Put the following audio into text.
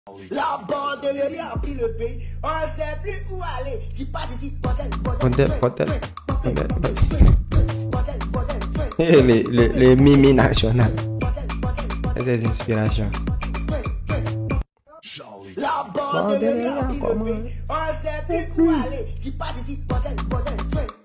La bordelerie a pris le pays, on ne sait plus où aller. Tu passes ici, bordel. Et les mimi nationales. Et des inspirations. La bordelerie a pris le pays, on ne sait plus où aller. Tu passes ici, bordel.